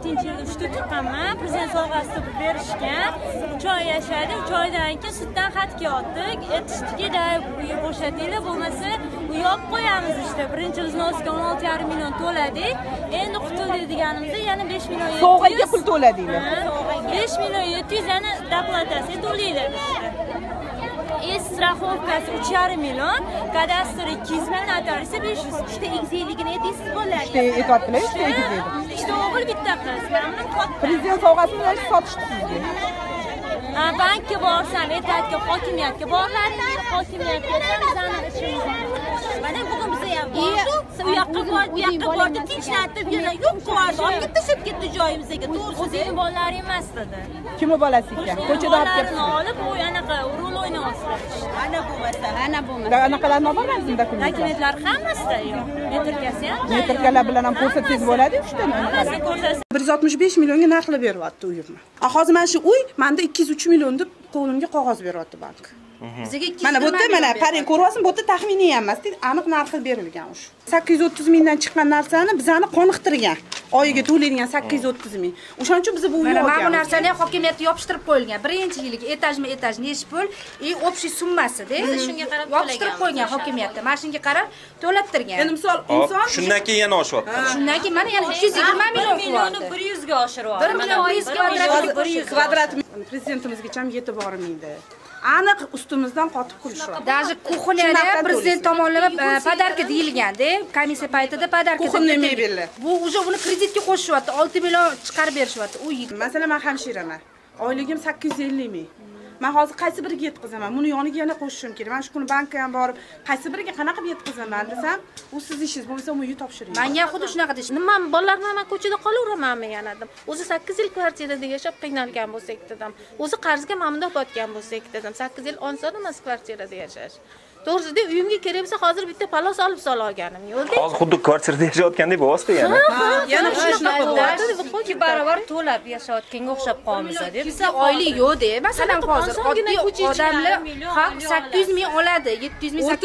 2007-yilda 3ta tuqqanman. Prezident sovg'asi berishgan. Choy yashadik. Choydan keyin sutdan xat keldik. Aytishdiki-da, uyga bo'shatinglar, bo'lmasa uy olib qo'yamiz işte. Birinchi vznosga 16,5 million to'ladik. Endi qutuldik deganimizda yana 5 million 700. Sovg'aga pul to'ladinglar. 5 million 700 yana doplatasiya to'laydi. Страховкасы 3,5 million, kadastr 200 ming, notariusi 500. İşte egizligini aytasiz bo'ladi. İşte aytibdilar, işte egizlik. İşte o'g'il bitta qiz. Mana katta. Prezident sovg'asini sotishdi sizga. Bankka borsam, aytadiki hokimiyatga borlaring, hokimiyatga bizani ishimiz. Mana bugun biz ham bordik. U yoqqa bordik, bu yoqqa bordik, tinchlatib yana yo'q qilib, olib ketib ketdi joyimizga. To'g'risi o'zing bolalaring emas dedi. Kimni bolasi ekan? Ko'chada olib ketdi. Olib, u anaqa rol o'ynayapti. Ana bo'lmasa. Anaqalarni olib borasizmi dokumentlar? Dokumentlar hammasida yo'q. Metrkasi ham. Metrkalar bilan ham ko'rsatsangiz bo'ladi, 3 ta. Hammasini ko'rsatasiz. 165 millionga narxlab beryapti uyimni. Hozir mana shu uy menda 203 million deb qo'limga qog'oz beryapti bank. Mana bu yerda mana qarang, ko'ryapsizmi? Bu yerda taxminiy ham emas, aniq narxi berilgan o'sha. 830 mingdan chiqqan narsani bizani qoniqtirgan. Oyiga to'laydigan 830 ming. O'shaning uchun biz bu uyni olganmiz. Mana bu narsani hokimiyat yopishtirib qo'yilgan. Birinchi yiliga etaj nechi pul и общий summasi-da. Shunga qarab yopishtirib qo'ygan hokimiyatda. Mana shunga qarab to'lattirgan. Endi misol inson shundan keyin yana oshyapti. Shundan keyin mana yana 220 million millionni 100 ga oshiryapti. 1 million 100 kvadrat prezidentimizgacha ham yetib bormaydi. Aniq ustimizdan qotib kulishyapti. Даже kuxonyaga prezident tomonidan podarka deyilganda, komissiya paytida podarka mebellar. Bu уже uni kreditga qo'shyapti, 6 million chiqarib berishyapti. Masalan, men hamshiraman. Oyligim 850 ming. Men hozir qaysi biriga yetkazaman? Buni yoniga yana qo'shishim kerak. Men shu kuni bankka ham borib, qaysi biriga qanaqa yetkazaman desam, u siz ishingiz bo'lmasa, uyi topshiring. Menga xuddi shunaqa deyishdi. Men bolalarni ham ko'chada qolaveramanmi yana dedim. O'zi 8 yil kvartirada yashab qiynalgan bo'lsak dedim. O'zi qarzga mamnun botgan bo'lsak dedim. 8 yil onson emas kvartirada yashash. To'g'risida uyimga kerak bo'lsa, hozir bitta palos olib sola olganim yo'lda. Hozir xuddi kvartirada yashayotgandek bo'lyapti yana. Yana shunaqa bo'lyapti. Ikki barobar to'lab yashayotganga o'xshab qolmiz deb. Bizda oylik yo'q-da. Masalan, hozir oddiy odamlar haq 800 ming oladi, 700 ming,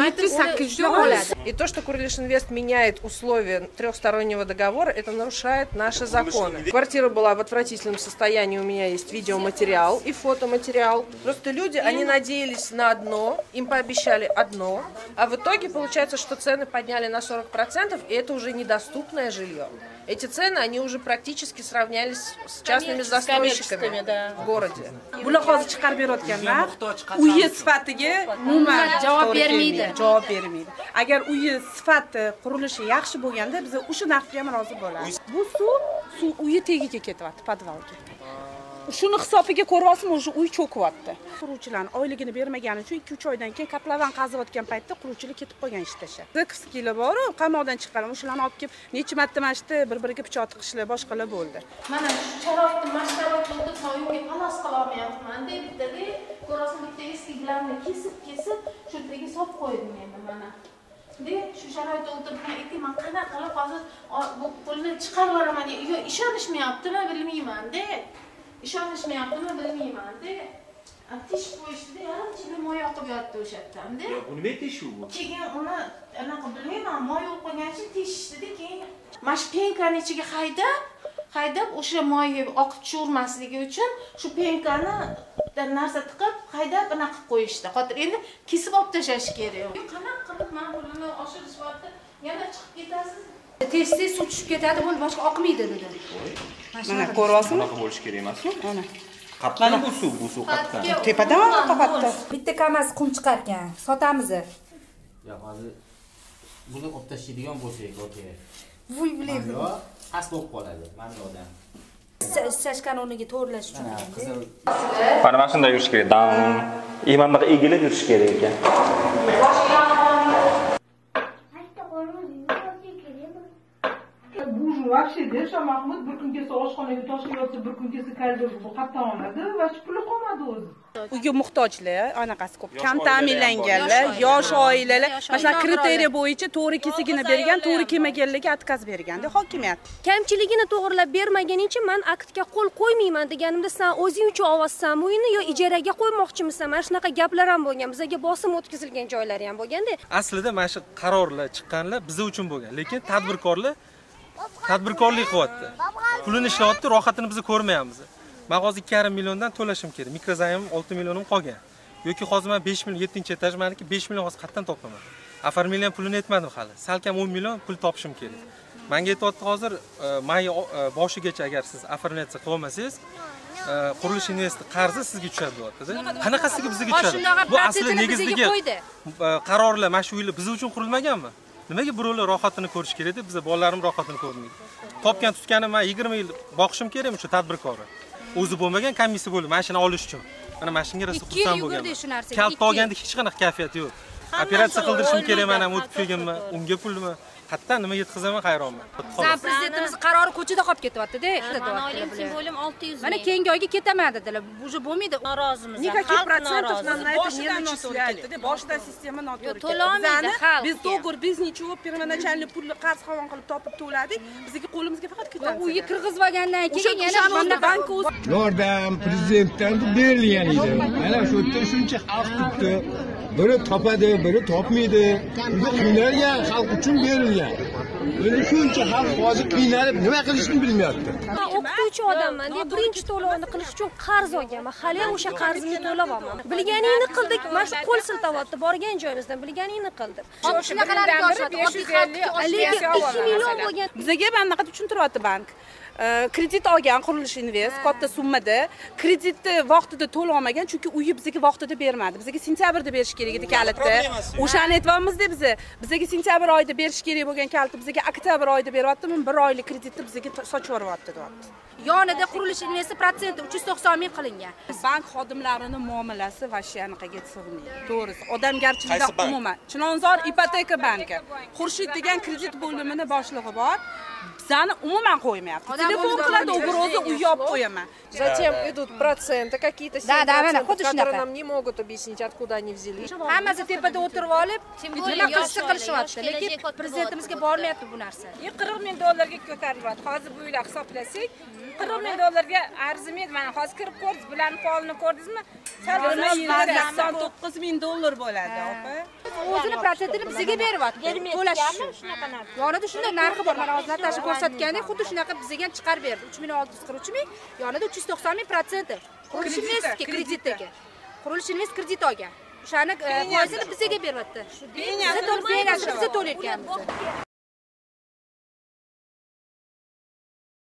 800 ming oladi. И то, что Курилиш-Инвест меняет условия трехстороннего договора, это нарушает наши законы. Квартира была в отвратительном состоянии, у меня есть видеоматериал и фотоматериал. Просто люди, они надеялись на одно, им пообещали одно, а в итоге получается, что цены подняли на 40%, и это уже недоступное жилье. Эти цены, они уже практически сравнялись с частными застройщиками в городе. Bular hozir chiqarib berayotganlar uyi sifatiga umuman javob bermaydi. Javob bermaydi. Agar uyi sifati, qurilishi yaxshi bo'lganda, biz o'sha narxga ham rozi bo'lamiz. Bu suv uyi tagiga ketyapti, podvalga. Shuni hisobiga ko'ryapsizmi, o'sha uy cho'kyapti. Quruvchilarning oyligini bermagani uchun 2-3 oydan keyin kaplavan qaziyotgan paytda quruvchilar ketib qolgan ish tashlab. Zekovskilar bor, qamoqdan chiqqan, o'shalarni olib kelib necha marta mana shu bir-biriga pichoq tiqishlar, boshqalar bo'ldi. Mana shu sharoitni mashg'ulotlarda soyuga palos qila olmayapman deb-da, ko'rasizmi, bitta eski gilamni kesib, shu yerga solib qo'ydim endi mana. Shu sharoitda o'tiribman, men qanaqa qilib hozir bu pulni chiqarib yuboraman, yo ishonishmayaptimi, bilmayman-da. Ishonishmayaptimi, bilmayman-da. Tish qo'yishdi, yarim chili moya oqib yotdi o'sha yerdan-da. Yo, bu nima tish u? Keyin uni anaqa bilmayman, moya o'qib qo'ygancha tishishdi-da, keyin mana penkani ichiga haydab o'sha moya oqib tushavermasligi uchun shu penkani narsa tiqib, haydab anaqa qo'yishdi. Xotir endi kesib olib tashlash kerak. Qanaqa qilib men pulini oshirishyapti, yana chiqib ketasiz. Tez suv tushib ketadi, bu boshqa oqmaydi dedi. Mana ko'ryapsizmi? Bunaqa bo'lish kerak emas-ku? Mana. Qatdan bu suv qatdan. Tepadan qatda. Bitta kamaz qum chiqargan, sotamiz. Yo'q, hozir buni olib tashlaydigan bo'lsak, kerak. Vuy biladi. Yo'q, past bo'lib qoladi, mana odam. Sashkan o'rniga to'g'irlash uchun. Mana mana shunday yurish kerak. Mana bunaqa egilib yurish kerak ekan. Вообще, Desha Mahmud bir kun kelsa oshxonaga toshib yotsa, bir kun kelsa koridorga bu qatdan oladi va shu puli qolmadi o'zi. Uyga muhtojlar, anaqasi ko'p, kam ta'minlanganlar, yosh oilalar, mana kriteriya bo'yicha to'g'ri kesigini bergan, to'g'ri kelmaganlarga отказ berganda hokimiyat. Kamchiligini to'g'rilab bermaganing uchun men aktga qo'l qo'ymayman deganimda, sen o'zing uchun olsanmi uyni yo ijaraga qo'ymoqchimisan? Mana shunaqa gaplar ham bo'lgan. Bizga bosim o'tkazilgan joylari ham bo'lganda. Aslida mana shu qarorlar chiqqanlar biz uchun bo'lgan, lekin tadbirkorlar tadbirkorlik qilyapti. Pulini ishlayapti, rohatini biz ko'rmayapmiz. Men hozir 2,5 milliondan to'lashim kerak. Mikrozayim 6 millionim qolgan. Yoki hozir men 5 million 7-etaj meniki 5 million hozir qayerdan topaman? Оформление pulini yetmadim hali. Salkam 10 million pul topishim kerak. Menga aytayapti hozir may boshigacha agar siz оформляться qilmasangiz, qurilish investi qarzi sizga tushadi deyapti-da. Qanaqasiga bizga tushadi? Bu asli negizligi qarorlar mana shu yil biz uchun qurilmaganmi? Nimaga birovlar rohatini ko'rish kerak deb biz bolalarim rohatini ko'rmaydi. Topgan tutganim men 20 yil boqishim kerakmi shu tadbirkorni? O'zi bo'lmagan komissiya bo'ldi mashina olish uchun. Mana mashinaga rosa xursand bo'lganman. Kalt olganda hech qanaqa kayfiyat yo'q. Operatsiya qildirishim kerak mana o'tib kelganman. Unga pulmi? Hatto nima yetkazaman hayronman. San prezidentimiz qarori ko'chada qolib ketyapti-da. Oylik simvolim 600 ming. Mana keyingi oyga ketaman dedilar. Уже bo'lmaydi. Norozimiz. Никаких процентов нам на это не начисляли. Boshida sistema noto'g'ri. To'lamaydi xalq. Biz do'g'ri, biz nechov первоначальный pulni qarz qavon qilib topib to'ladik. Bizga qo'limizga faqat kvitansiya. Uyga kirgizib olgandan keyin yana mana bank o'zi yordam prezidentdan berilgan edi. Mana shu yerda shuncha xalq turibdi. Biri topadi, biri topmaydi. Juda qiynalgan xalq uchun berilgan. Endi shuncha xalq hozir qiynalib nima qilishni bilmayapti. Men o'qituvchi odamman deb birinchi to'lovni qilish uchun qarz olganman. Hali ham o'sha qarzimni to'layapman. Bilganingni qildik, mana shu qo'l siltayapti. Borgan joyimizdan bilganingni qildim. Shunaqalarga oshadi. Oddiy xalqqa 2 million bo'lgan. Bizga mana bunaqa tushuntiryapti bank. Kredit olgan qurilish invest katta summada kreditni vaqtida to'lamagan chunki uyi bizga vaqtida bermadi. Bizga sentyabrda berish kerak edi kalitni. O'shani aytibmiz-da bizga sentyabr oyida berish kerak bo'lgan kalitni bizga oktyabr oyida beryapti. Men 1 oylik kreditni bizga sochib yuryapti, deyapti. Yonida qurilish investi protsenti 390 ming qilingan. Bank xodimlarining muomalasi vashya anaqaga sig'maydi. To'g'risi, odamgarchilikda umuman. Chilonzor ipoteka banki. Xurshid degan kredit bo'limini boshlig'i bor. Bizani umuman qo'ymayapti. Telefon qiladi, o'g'rozi uy yopib qo'yaman. Затем идут проценты какие-то, 7%, которые нам не могут объяснить, откуда они взялись. Hammasi tepada o'tirib olib, nima qilishni qilishyapti, lekin prezidentimizga bormayapti bu narsa. 40 ming dollarga ko'tarilyapti. Hozir bu yillar hisoblasak, 40 ming dollarga arzimaydi. Mana hozir kirib ko'rdingiz, bularni polini ko'rdingizmi? Salbiy 9 ming dollar bo'ladi, opa. O'zini protsentini bizga beryapti. To'lash shunaqa narx. Yonida shunday narxi bor. Mana hozir Natasha ko'rsatgandek, xuddi shunaqa bizga ham chiqarib berdi. 3643 ming, yonida 390 ming protsenti. Qurilish investga kreditdagi. Qurilish invest kredit olgan. O'shani foizini bizga beryapti. Bizni to'layotganmiz.